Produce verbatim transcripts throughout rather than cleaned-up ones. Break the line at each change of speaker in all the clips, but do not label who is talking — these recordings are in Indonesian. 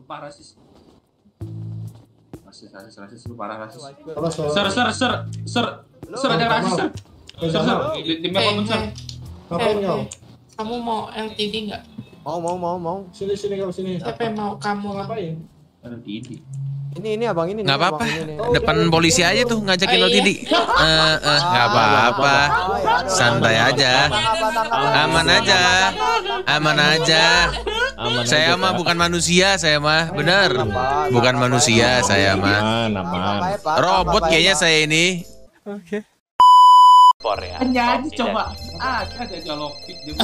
sumpah rasis. Rasis, rasis, rasis, lu parah rasis.
Halo,
Ser, ser, ser, ser, ser ada rasis, ser. Ser, ser, di di map ser.
Ngapain kau?
Kamu mau L T D nggak?
Mau, mau, mau, mau.
Sini, sini kau sini.
Siapa yang mau kamu lah?
Ngapain?
L T D.
Ini, ini abang ini.
Nggak
nih,
apa-apa.
abang ini nih.
Depan polisi aja tuh ngajakin L T D. Eh, eh, nggak apa-apa. Santai aja. Aman aja. Aman aja. Saya mah bukan manusia, saya mah. Bener. Bukan manusia, saya mah. Robot kayaknya saya ini.
Oke. Jadi coba. Ah, ada jalopik dia.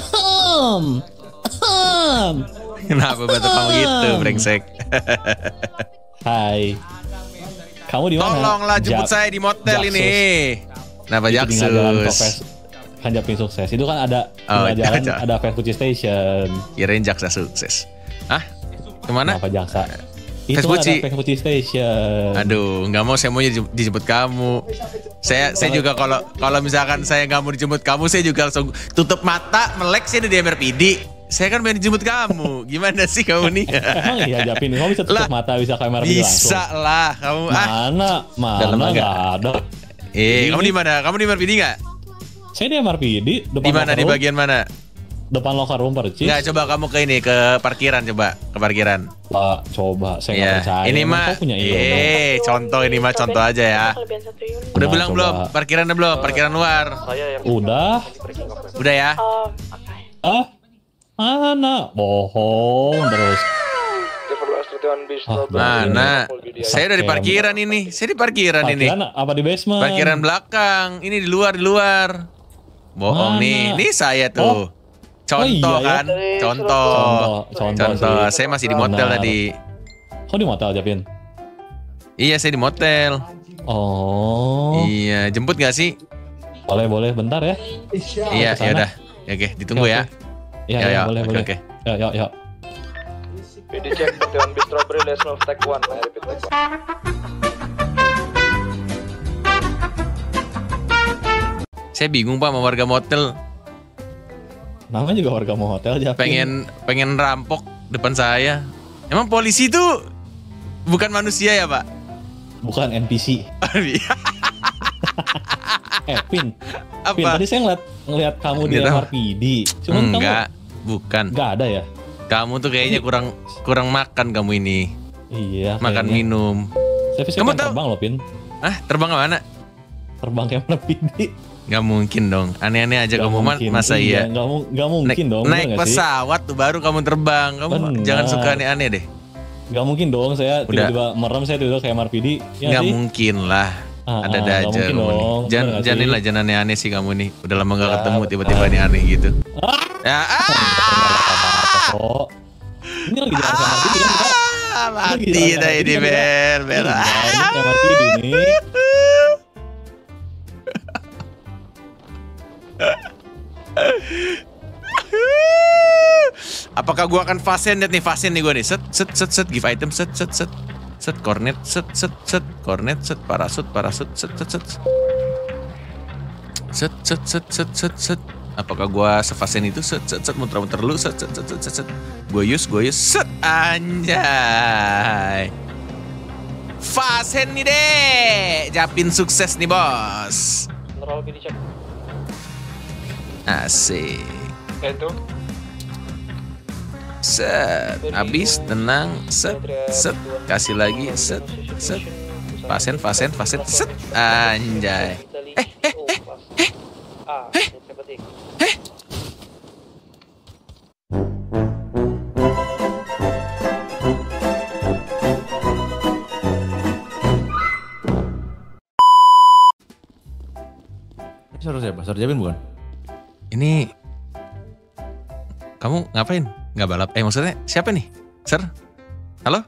Kenapa batu kamu gitu, brengsek?
Hai. Kamu di mana?
Tolonglah jemput
Jak-
saya di motel
Jaksus.
ini. Kenapa
Itu di Jalan
Jaksus?
Profes kan Japin Sukses. Itu kan ada
Oh,
di jalan
Jaksa.
ada Vespucci Station.
Kirain Jaksa sukses. Hah? Kemana?
Apa Jaksa? Itu
Vespucci.
ada Vespucci Station.
Aduh, nggak mau, saya mau dijemput dijemput kamu. Saya saya juga kalau kalau misalkan saya nggak mau dijemput kamu, saya juga langsung tutup mata, melek saya di M R P D. Saya kan pengen dijemput kamu. Gimana sih kamu nih?
Emang iya Japin, kamu bisa tutup
Lah,
mata bisa kamera langsung.
Bisa lah kamu. Ah.
Mana? Mana
Dalam
nggak
enggak?
ada.
Eh,
Ini-
kamu di mana? Kamu di M R P D nggak?
Saya di M R P D depan
Di mana?
locker
Di
room.
bagian mana?
Depan locker room percis.
Nggak, coba kamu ke ini, ke parkiran, coba ke parkiran.
Lah, coba saya nggak
Iya,
percaya.
ini
Emang
mah,
kau punya ilmu.
eh, contoh ini mah contoh aja ya. Udah
Nah,
bilang
coba.
belum? Parkiran udah belum? Parkiran luar.
Udah.
Udah ya?
Ah, mana? Bohong terus. Ah,
Mana? Saya udah di
Oke,
parkiran ini. Saya di parkiran ini.
Parkiran apa di basement?
Parkiran belakang. Ini di luar, di luar. Bohong
Mana?
nih. Nih saya tuh. Contoh
Oh, iya, ya.
kan? Contoh.
Contoh, contoh,
Contoh.
sih.
Saya masih di motel
Benar.
tadi.
Kok di motel Japin?
Iya, saya di motel.
Oh.
Iya, jemput gak sih?
Boleh, boleh, bentar ya.
Iya,
kesana.
ya udah. Ya, oke, ditunggu
Oke,
ya.
oke. Iya,
Ya,
ya,
ya,
boleh,
oke,
boleh.
oke.
Yuk, yuk, yuk.
P D check Tuan Bistro Bri, let's move take one. I repeat take one.
Saya bingung Pak sama warga motel.
Namanya juga warga motel Japin.
Pengen pengen rampok depan saya. Emang polisi itu bukan manusia ya Pak?
Bukan N P C. Eh, Pin.
Apa?
Pin, tadi saya ngeliat, ngeliat kamu di
Gitu.
M R P D. Cuman
Enggak, bukan.
kamu nggak ada ya?
Kamu tuh kayaknya kurang kurang makan kamu ini.
Iya.
Makan
kayaknya.
minum.
Saya bisa
Kamu tahu-
terbang loh, Pin.
Ah, terbang ke mana?
Terbang ke M R P D.
Nggak mungkin dong. Aneh-aneh aja
Nggak
kamu man,
mungkin.
masa iya?
Nggak, mu- nggak mungkin
naik
dong.
naik
bener nggak sih?
pesawat tuh baru kamu terbang. Kamu
Benar.
jangan suka aneh-aneh deh.
Nggak mungkin dong. Saya
Udah.
tiba-tiba merem, saya tiba-tiba ke M R P D. Ya
Nggak
sih?
mungkin lah.
Ah,
Ada
ah,
ada
nggak
aja
mungkin
kamu nih.
dong.
Jangan
Bener nggak
jangan
sih?
lah, jangan aneh-aneh sih kamu nih. Udah lama nggak
Ya,
ketemu tiba-tiba nih aneh gitu. Ya, ah,
Oh, ini lagi jalan ke M R P D kan? Kita?
ah, mati
Lagi jalan
dah
ke
ini
M R P D kan,
Bel, Bel.
Iya, ini M R P D nih.
Apakah gua akan fasen nih fasen nih gua nih. Set set set set give item set set set set cornet set set set cornet set parasut parasut set set set set set set set set set. Apakah gua sefasen itu set set set muter-muter lu set set set set set set. Gua use gua use set anjay. Fasen nih deh. Japin sukses nih bos.
Roll P D check.
Asik.
Itu.
Set, habis, tenang, set, set, kasih lagi, set, set, pasen, pasen, pasen, set, anjay. Eh, eh, eh, eh, eh, eh.
Suruh siapa? Suruh Japin bukan?
Ini, kamu ngapain? Nggak balap? Eh maksudnya siapa nih? Sir? Halo?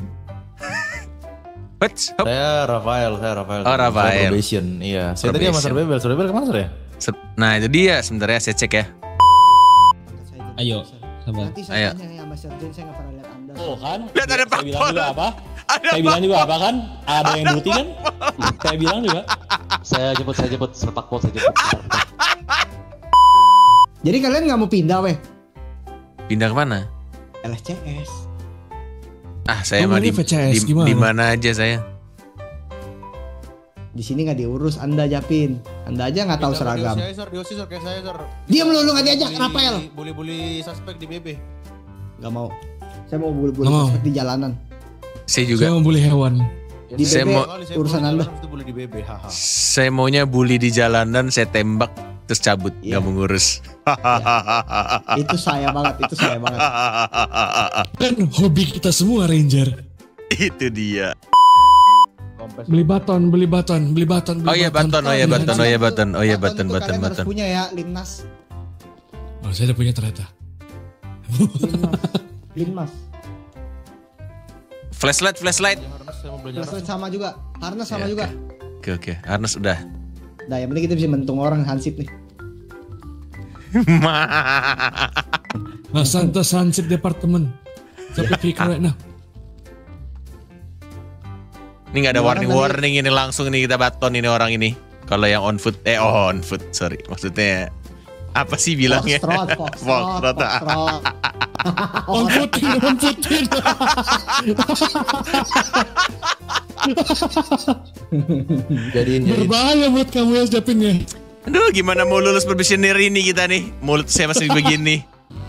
What's up?
Saya Rafael, saya Rafael.
Oh, Rafael.
Saya probation, iya. Saya tadi sama
Probation.
Sir Bebel. Sir Bebel kemana Sir ya?
Set- Nah itu dia, sebentar ya saya cek ya.
Ayo, sabar.
Nanti
Ayo.
saya tanya ya Mas Serjen, saya nggak pernah lihat Anda.
Oh kan?
Lihat ada
Saya bilang
Pak
juga
Pol.
apa?
Ada
Saya bilang juga apa kan? Ada yang duty kan? Saya bilang juga.
Saya jemput, saya jemput, sepak pol saya jemput.
Jadi kalian nggak mau pindah weh?
Pindah kemana?
L S C S.
Ah, saya
Oh,
mah di,
ini V C S
di,
gimana?
di mana aja saya.
Di sini nggak diurus Anda Japin. Anda aja nggak tahu seragam.
Saya sir, Diosi sir, kayak saya sir.
Diam lu, lu nggak diajak Rafael.
Bully-bully suspek di B B.
Gak mau. Saya mau bulu-bulu
Nggak mau.
suspek di jalanan.
Saya
Saya
juga.
mau bully hewan.
Di
Saya
B B
mau-
urusan Anda.
Itu bully di B B, haha.
Saya maunya bully di jalanan, saya tembak terus cabut,
Iya.
nggak mau ngurus.
Itu saya banget, itu saya banget.
Kan hobi kita semua Ranger.
Itu dia.
Beli baton, beli baton, beli baton. Beli
Oh iya baton, oh iya baton, oh iya baton, oh iya baton,
itu
baton,
kalian harus
baton.
punya ya, Linmas.
Oh, saya udah punya ternyata.
Linmas. Linmas.
Flashlight, flashlight.
Harness, saya mau belajar.
Terus sama juga, harness sama
Ya,
juga.
Oke oke, harness udah.
Nah, yang penting kita bisa mentung orang Hansip nih.
Nah, Santa Sunset Department. Sampai pikir right now.
Ini nggak ada
Gimana
warning
tadi?
warning ini langsung nih kita baton ini orang ini. Kalau yang on foot, eh oh, on foot, sorry. Maksudnya apa sih bilangnya?
Foxtrot, Foxtrot,
Foxtrot.
Foxtrot.
On footing, on footing.
Jadiin, jadiin.
Berbahaya buat kamu ya Japin ya.
Aduh, gimana mau lulus probationer ini kita nih? Mulut saya masih begini.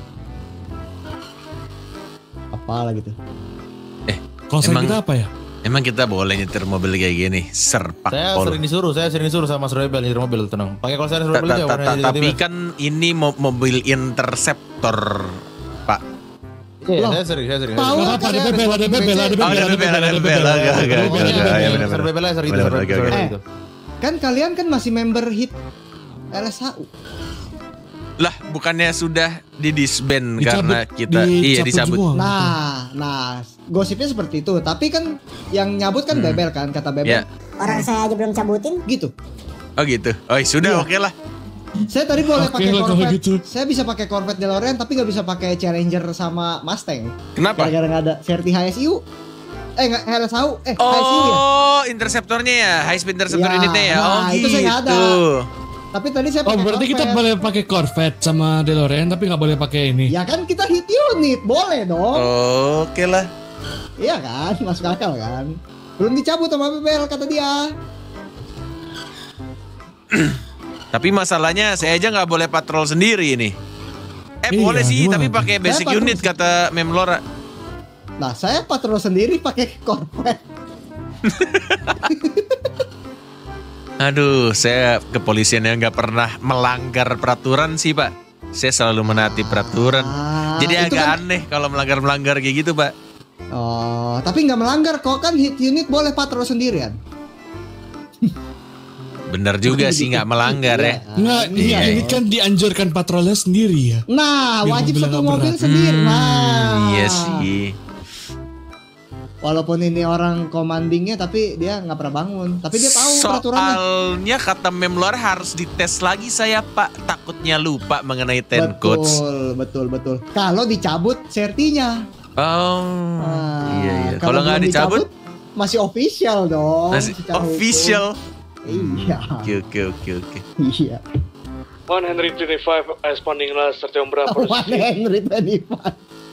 Apalah gitu.
Kalau saya
Emang-
kita apa ya?
Emang kita boleh nyetir mobil kayak gini? Serpak
Saya
pol.
sering disuruh, saya sering disuruh sama Mas Rebel nyetir mobil, tenang. Pakai kalau saya
Ta-
Rebel
ta-
aja
ta-
warnanya
ta- Tapi
tiba-tiba.
kan ini mo- mobil interceptor, Pak.
Iya,
Loh.
saya sering, saya sering.
Tahu
Gak
kan
apa-apa, ada
saya
bebel, ada bebel, ada
Oh,
bebel,
ada bebel, ada bebel. Agak, agak, agak, agak, agak. Iya, benar,
Ser
benar.
Rebel aja, ser itu,
Benar,
ser
oke,
ser
oke.
Rebel
Eh.
itu.
Kan kalian kan masih member hit L S H U.
Lah, bukannya sudah di disband
Dicabut,
karena kita iya
dicabut
dicabut.
semua.
Nah, nah, gosipnya seperti itu. Tapi kan yang nyabut kan
Hmm.
Bebel kan, kata Bebel.
Ya.
Orang saya aja belum cabutin.
Gitu.
Oh gitu. Oh, sudah
Iya.
oke lah.
Saya tadi boleh
Oke
pakai
lah kalau
Corvette.
gitu.
Saya bisa pakai Corvette DeLorean tapi nggak bisa pakai Challenger sama Mustang.
Kenapa?
Gara-gara nggak ada Verti H S I U. Eh nggak H S H U, eh H S I U ya.
Oh, interceptornya ya, high speed interceptor
Ya,
unitnya ya.
nah,
Oh
itu
gitu.
saya nggak ada. Tapi tadi saya
Oh
pakai
berarti kita
Corvette.
boleh pakai Corvette sama DeLorean tapi nggak boleh pakai ini.
Ya kan kita hit unit, boleh dong.
Oke lah.
Iya kan, masuk akal kan. Belum dicabut sama Bebel kata dia.
Tapi masalahnya saya aja nggak boleh patrol sendiri ini. Eh
Iya,
boleh sih,
gimana
tapi
tuh?
pakai basic
Saya patrol
unit
sih.
kata Mem Lora.
Nah, saya patrol sendiri pakai Corvette.
Aduh, saya kepolisian yang nggak pernah melanggar peraturan sih Pak. Saya selalu menaati peraturan.
Ah,
Jadi
itu
agak
kan-
aneh kalau melanggar-melanggar kayak gitu Pak.
Oh, tapi nggak melanggar kok kan hit unit boleh patrol sendirian.
Bener juga sih nggak melanggar ya.
Nggak,
Iya,
ini, ini
dong.
kan dianjurkan patrolnya sendiri ya.
Nah,
Biar
wajib
mobilnya
satu
nggak
mobil
berat.
sendiri.
Hmm,
Nah,
iya sih.
Walaupun ini orang commandingnya, tapi dia nggak pernah bangun. Tapi dia tahu peraturannya.
Soalnya kata Mem Lora harus dites lagi saya Pak. Takutnya lupa mengenai ten codes.
Betul, betul, betul. Kalau dicabut sertinya.
Oh,
Nah,
iya iya. Kalau nggak
belum
dicabut,
masih official dong.
masih
secara hukum.
official.
Iya,
Oke oke oke oke.
iya.
one Henry twenty-five responding last Sertiong berapa?
One Henry twenty-five.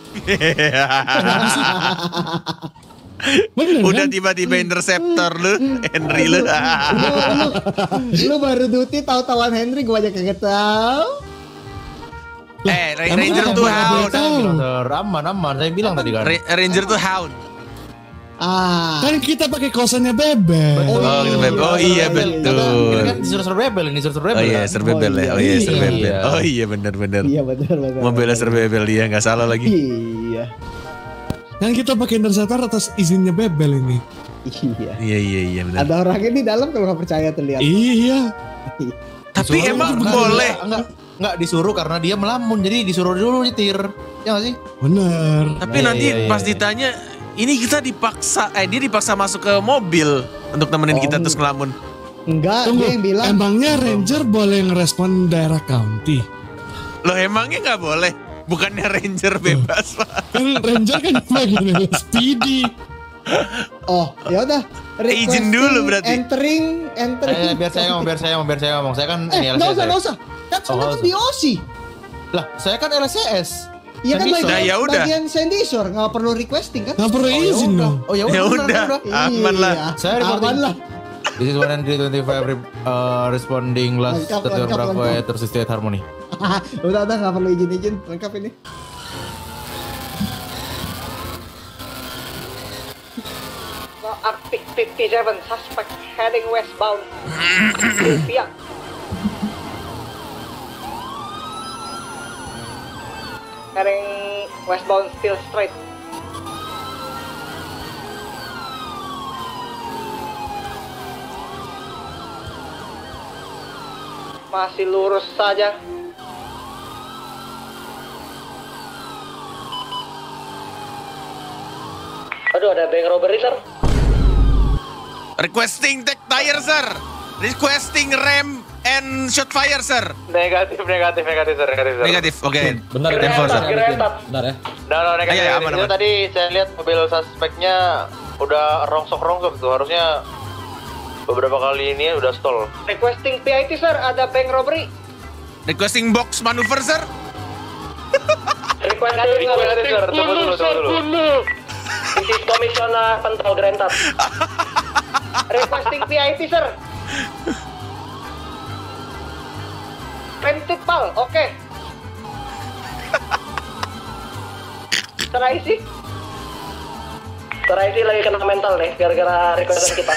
Bener
Udah
kan?
tiba-tiba interceptor lu, Henry lu.
lu, lu, lu baru duty tahu-tahuan Henry, gua aja kagak tahu.
Eh, Ra-
Emang
Ranger
kenapa
tuh
nggak boleh
hound.
tahu?
Brother, aman, aman. Saya bilang tadi kan.
Ra- Ranger tuh hound.
Ah,
Kan kita pakai kosannya Bebel.
Oh, gitu, Beb. Oh iya
Ini
betul.
kan disuruh ser Rebel, ini disuruh ser Rebel.
Oh iya,
kan?
serbebel ya. Oh iya,
Iya.
serbebel. Oh iya, benar-benar.
iya betul betul.
Mobilnya serbebel dia nggak salah lagi.
Iya,
Kan kita pakai interceptor atas izinnya Bebel ini.
iya.
Iya iya iya benar.
Ada orangnya di dalam kalau nggak percaya terlihat.
Iya.
Tapi
Soalnya
emang
itu
boleh.
Enggak, enggak disuruh karena dia melamun. Jadi disuruh dulu nyetir. Ya nggak sih?
Bener.
Tapi
Iya,
nanti
iya, iya,
pas
iya.
ditanya, ini kita dipaksa, eh dia dipaksa masuk ke mobil untuk nemenin
Oh,
kita terus ngelamun.
Enggak,
Tunggu,
dia yang bilang.
emangnya Ranger boleh ngerespon daerah county?
Loh emangnya nggak boleh? Bukannya Ranger bebas Pak?
Kan Ranger kan cuma gini, speedy.
Oh, ya udah.
Izin dulu berarti.
Entering, entering.
Eh, biar saya ngomong, biar saya ngomong, biar saya ngomong. Saya kan
Eh,
ini
nggak usah,
L C S.
nggak usah. Kan
Oh,
semua
nggak
tuh di O S I.
Lah, saya kan L C S.
Iya kan
Sandy Shore.
bagian,
Nah, ya udah.
bagian Sandy Shore nggak perlu requesting kan?
Nggak perlu izin dong.
Oh ya
Ya
udah,
udah, aman lah.
Iya,
Saya reporting.
aman lah.
This is one hundred twenty-five uh, responding last
Lengkap,
Stadion
lengkap,
Bravo
lengkap.
Ethers State Harmony.
Udah udah nggak perlu izin-izin, lengkap ini.
Arctic fifty-seven suspect heading westbound. Pihak. Heading westbound still straight. Masih lurus saja. Aduh, ada bank robbery, sir.
Requesting take tire, sir. Requesting rem and shot fire, sir.
Negatif, negatif, negatif, sir. Negatif, sir.
Negatif, oke.
Bentar,
ten four, sir.
Bentar ya.
No, no, negatif.
Ayo, ayo,
negatif.
aman,
Itu
aman.
tadi saya lihat mobil suspeknya udah rongsok-rongsok tuh. Harusnya beberapa kali ini udah stall.
Requesting P I T, sir. Ada bank robbery.
Requesting box maneuver, sir.
Requesting
Negatif, sir. Tunggu dulu, tunggu dulu.
This is Commissioner Control granted. Requesting P I T, sir. Rented pal, oke. Terai sih. Terai sih lagi kena mental nih, gara-gara requestan kita.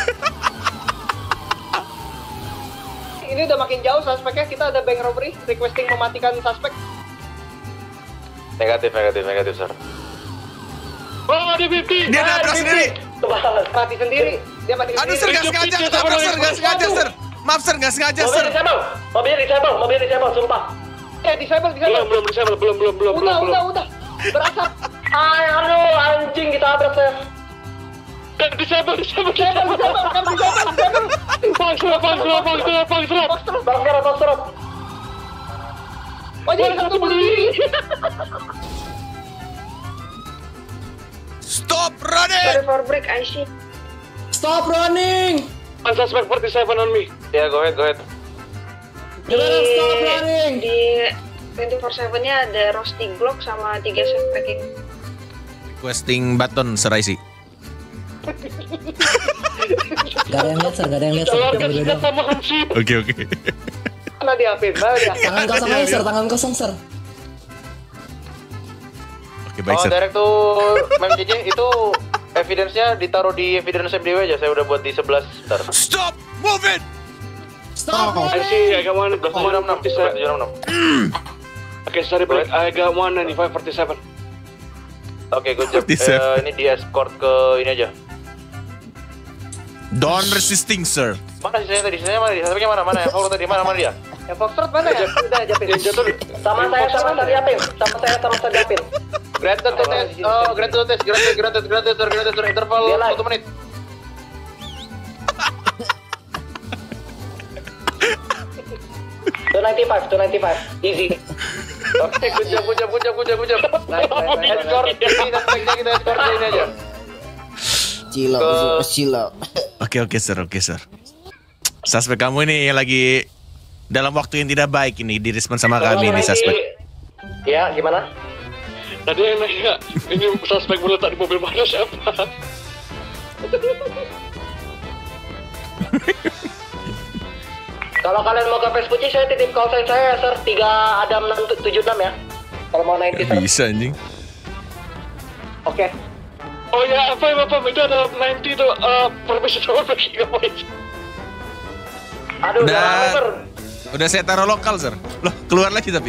Ini udah makin jauh suspeknya, kita ada bank robbery, requesting mematikan suspek.
Negatif, negatif, negatif, sir.
Oh, di B P.
Dia nabrak sendiri.
Kebakaran. Mati sendiri. Dia mati
Aduh,
sendiri.
sir, nggak sengaja. Nabrak, sir, nggak sengaja, sir. Maaf, sir, nggak sengaja,
Mobil
sir.
disable, mobil disable, mobil disable, sumpah. Eh, disable, disable. Belum, belum disable, belum, belum, belum, udah, belum. Udah, udah, berasap. Ay, aduh, anjing kita abrak, saya. Kan disable, disable, disable, disable, kan disable, disable. Bang serap, bang serap, bang serap, bang serap. Bang serap, bang serap. Oh, jadi satu bunuh diri.
Stop running.
Sorry for break, I see.
Stop running.
One suspect forty-seven on me.
Ya, go ahead, go ahead.
Di,
Stop running.
di twenty-four seven-nya ada roasting block sama tiga set packing.
Requesting button, sir, I see.
Gak ada yang lihat, sir. Gak ada yang lihat, sir. Kita berdua doang.
Oke, oke.
Mana diapin, mana dia?
Tangan kosong aja, sir. Tangan kosong, sir.
Oke, baik,
Oh,
sir.
direct to Mem J J itu evidence-nya ditaruh di evidence M D W aja. Saya udah buat di sebelas. Bentar.
Stop moving.
Stop
I see, I got one,
tujuh enam enam. tujuh enam enam.
Okay, sorry, break. I got one ninety-five forty-seven.
Oke, good job.
forty-seven.
Eh, ini di escort ke ini aja.
Don't resisting, sir.
Mana sisanya tadi? Sisanya mana? Sisanya mana? Mana? Yang tadi mana? Mana dia?
Yang Foxtrot mana ya? Udah Japin. Jatuh. Sama saya, sama saya Japin. Sama saya, sama saya Japin.
Granted to test. Oh, granted to test. Granted, granted, granted, sir. Granted, sir. Interval satu menit.
two ninety-five, two ninety-five. Easy.
Oke, good job, good job, good job, good job, good job.
Nice, nice, nice.
Escort. Ini suspeknya kita escort ke ini aja.
Cilo,
Ke-
cilo.
Oke, oke, sir, oke, sir. Suspek kamu ini lagi dalam waktu yang tidak baik ini direspon sama kami ini suspek.
Ya, gimana?
Tadi yang nanya, ini suspek meletak di mobil mana siapa?
Kalau kalian mau ke Vespucci, saya titip call sign saya, sir. tiga Adam enam tujuh enam ya. Kalau mau naik sir.
Bisa, anjing.
Oke.
Oh ya, apa ya Bapak, itu ada sembilan puluh tuh, uh, permission sama backing point.
Aduh,
Udah.
jangan sir.
Udah saya taruh lokal, sir. Loh, keluar lagi tapi.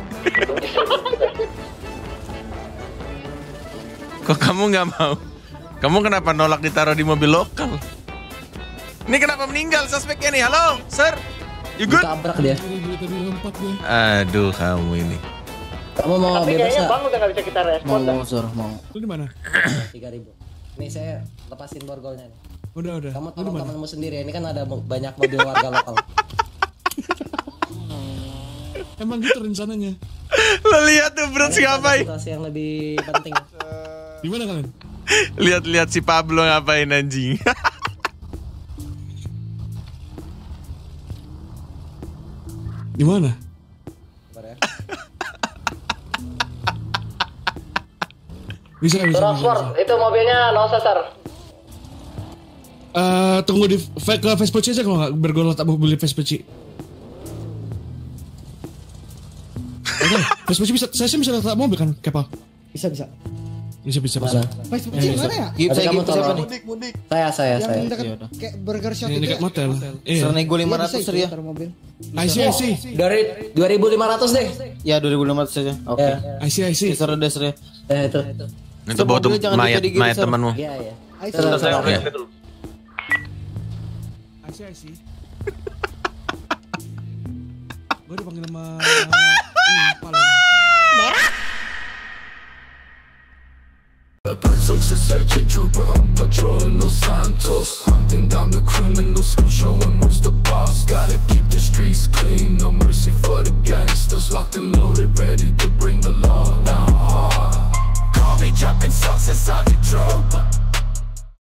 Kok kamu nggak mau? Kamu kenapa nolak ditaruh di mobil lokal? Ini kenapa meninggal suspeknya nih? Halo, sir? You good?
Tabrak dia.
Aduh, kamu ini.
Kamu mau
Tapi
bebas
kayaknya
nggak?
bang udah nggak bisa kita respon.
Mau, sur, mau.
Lu di mana?
Tiga ribu. Nih saya lepasin borgolnya nih.
Udah, udah.
Kamu
Lu di
tolong
mana?
temanmu sendiri. Ini kan ada mo- banyak mobil warga lokal.
Emang gitu rencananya.
Lo lihat tuh bro si
Ini ada
ngapain?
situasi yang lebih penting.
Di mana kalian?
Lihat-lihat si Pablo ngapain anjing.
Di mana?
Bentar ya.
Bisa, bisa.
Roxford, itu mobilnya no sasar.
Eh, tunggu di ke Vespa C aja kalau nggak bergolong tak mau beli Vespa C. Oke, Vespa C bisa, saya sih bisa letak mobil kan, Kepal?
Bisa, bisa.
Bisa, bisa, bisa.
Vespa C mana ya?
Gip, saya
kamu
Gip, siapa nih?
Mudik, mudik. Saya, saya,
Yang
saya.
dekat kayak burger shop
Ini
itu.
dekat motel. Iya.
Sernego lima
Iya,
ratus
bisa
ya.
itu, taruh mobil.
I see, I see.
Dari dua ribu lima ratus deh.
Ya dua ribu lima ratus saja. Oke.
Ya.
I see, I see.
Ser des ya.
Eh, itu.
Itu bawa tuh
mobilnya jangan
mayat,
dijadiin,
mayat
Sir.
temanmu.
Iya, iya.
I see.
Terus,
Saya
Iya.
oke dulu.
I see, I see. Gue dipanggil sama ini, Palen.
Call me dropping sauce inside the truck.